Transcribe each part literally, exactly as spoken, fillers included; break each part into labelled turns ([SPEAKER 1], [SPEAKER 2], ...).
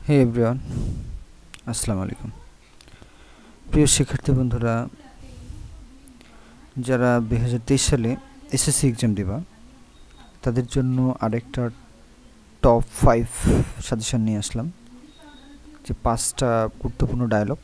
[SPEAKER 1] হে everyone, আসসালামু আলাইকুম। প্রিয় শিক্ষার্থী বন্ধুরা, যারা দুই হাজার তেইশ সালে এসএসসি এক্সাম দেবা তাদের জন্য আরেকটা টপ ফাইভ সাজেশন নিয়ে আসলাম, যে পাঁচটা গুরুত্বপূর্ণ ডায়লগ।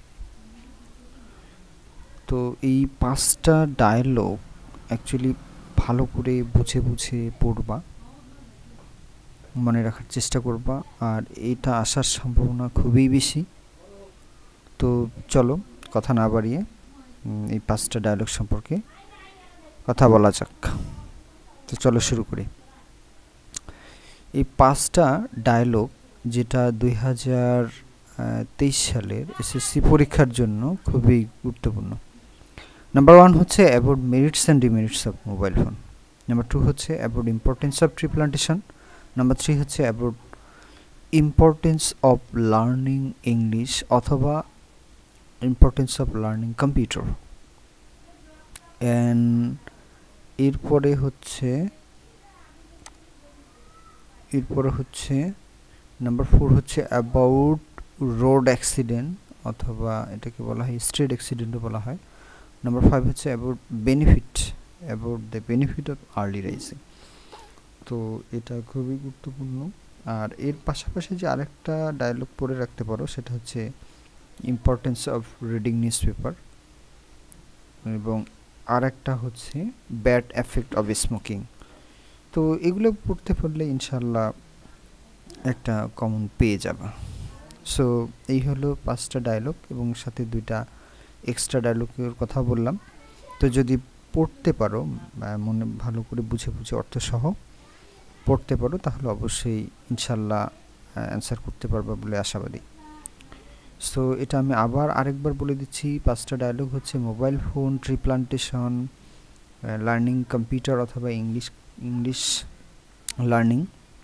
[SPEAKER 1] তো এই পাঁচটা ডায়লগ অ্যাকচুয়ালি ভালো করে বুঝে বুঝে পড়বা, মনে রাখার চেষ্টা করবা, আর এটা আসার সম্ভাবনা খুবই বেশি। তো চলো কথা না বাড়িয়ে এই পাঁচটা ডায়লগ সম্পর্কে কথা বলা যাক। তো চলো শুরু করি। এই পাঁচটা ডায়লগ যেটা দুই হাজার তেইশ সালের এসএসসি পরীক্ষার জন্য খুবই গুরুত্বপূর্ণ। নাম্বার ওয়ান হচ্ছে about merits and demerits of mobile phone. Number two হচ্ছে about importance of tree plantation. Number three হচ্ছে about importance of learning English অথবা importance of learning computer. And এরপরে হচ্ছে এরপরে হচ্ছে নাম্বার ফোর হচ্ছে অ্যাবাউট রোড অ্যাক্সিডেন্ট অথবা এটাকে বলা হয় স্ট্রিট অ্যাক্সিডেন্টও বলা হয়। নাম্বার ফাইভ হচ্ছে about benefit about the benefit of early rising. তো এটা খুবই গুরুত্বপূর্ণ। আর এর পাশাপাশি যে আরেকটা ডায়লগ পড়ে রাখতে পারো সেটা হচ্ছে importance of reading newspaper, এবং আরেকটা হচ্ছে ব্যাড এফেক্ট অফ স্মোকিং। তো এগুলো পড়তে পারলে ইনশাল্লাহ একটা কমন পেয়ে যাবে। সো এই হলো পাঁচটা ডায়লগ এবং সাথে দুইটা এক্সট্রা ডায়লগের কথা বললাম। তো যদি পড়তে পারো, মনে ভালো করে বুঝে বুঝে অর্থসহ পড়তে পারো, তাহলে অবশ্যই ইনশাল্লাহ অ্যান্সার করতে পারবে বলে আশাবাদী। সো এটা আমি আবার আরেকবার বলে দিচ্ছি। পাঁচটা ডায়লগ হচ্ছে mobile phone, tree plantation, learning computer অথবা English English learning,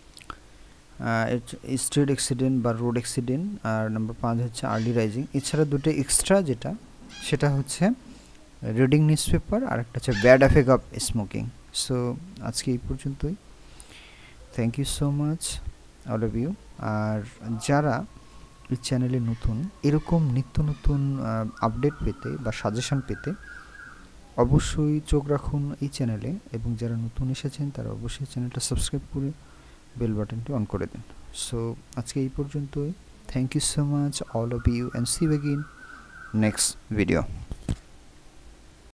[SPEAKER 1] street accident বা রোড অ্যাক্সিডেন্ট, আর নাম্বার পাঁচ হচ্ছে আর্লি রাইজিং। এছাড়া দুটো এক্সট্রা যেটা সেটা হচ্ছে রিডিং নিউজ পেপার আর একটা হচ্ছে bad effect of smoking. So আজকে এই পর্যন্তই। Thank you so much all of you. আর যারা এই চ্যানেলে নতুন, এরকম নিত্য নতুন আপডেট পেতে বা সাজেশন পেতে অবশ্যই চোখ রাখুন এই চ্যানেলে, এবং যারা নতুন এসেছেন তারা অবশ্যই চ্যানেলটা সাবস্ক্রাইব করে বেল বাটনটি অন করে দিন। সো আজকে এই পর্যন্তই। Thank you so much all of you, and see you again next video.